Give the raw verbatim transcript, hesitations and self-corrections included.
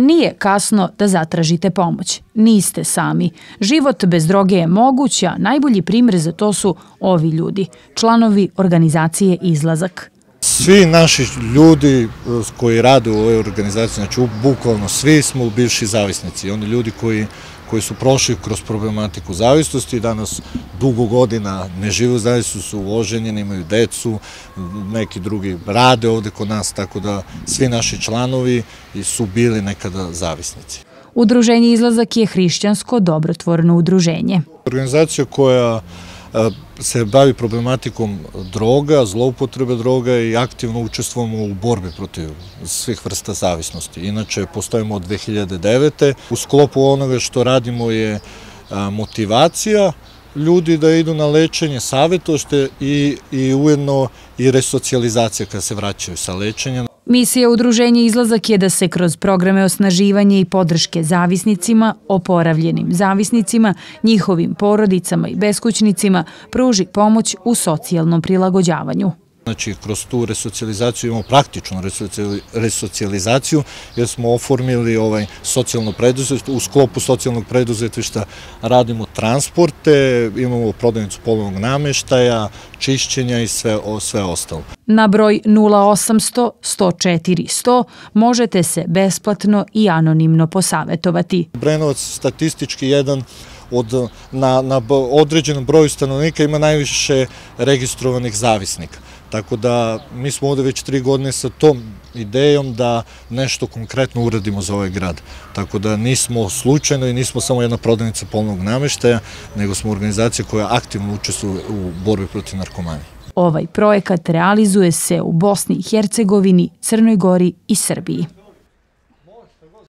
Nije kasno da zatražite pomoć. Niste sami. Život bez droge je moguć, a najbolji primjer za to su ovi ljudi, članovi organizacije Izlazak. Svi naši ljudi koji rade u ovoj organizaciji, znači bukvalno svi smo bivši zavisnici. Oni ljudi koji, koji su prošli kroz problematiku zavisnosti, danas dugo godina ne žive u zavisnosti, su oženjeni, imaju decu, neki drugi rade ovde kod nas, tako da svi naši članovi su bili nekada zavisnici. Udruženje Izlazak je hrišćansko dobrotvorno udruženje. Organizacija koja se bavi problematikom droga, zloupotrebe droga i aktivno učestvujemo u borbi protiv svih vrsta zavisnosti. Inače, postojimo od dve hiljade devete. U sklopu onoga što radimo je motivacija ljudi da idu na lečenje, savjetošte i, i ujedno i resocijalizacija kada se vraćaju sa lečenja. Misija udruženja Izlazak je da se kroz programe osnaživanja i podrške zavisnicima, oporavljenim zavisnicima, njihovim porodicama i beskućnicima pruži pomoć u socijalnom prilagođavanju. Znači, kroz tu resocijalizaciju imamo praktičnu resocijalizaciju jer smo oformili ovaj socijalno preduzetništvo. U sklopu socijalnog preduzetništva radimo transporte, imamo prodavnicu polovnog nameštaja, čišćenja i sve, sve ostalo. Na broj nula osamsto sto četiri sto možete se besplatno i anonimno posavetovati. Obrenovac statistički jedan od, na, na određenom broju stanovnika ima najviše registrovanih zavisnika. Tako da mi smo ovde već tri godine sa tom idejom da nešto konkretno uradimo za ovaj grad. Tako da nismo slučajno i nismo samo jedna prodavnica polovnog nameštaja, nego smo organizacija koja aktivno učestvuje u borbi protiv narkomanije. Ovaj projekat realizuje se u Bosni i Hercegovini, Crnoj Gori i Srbiji.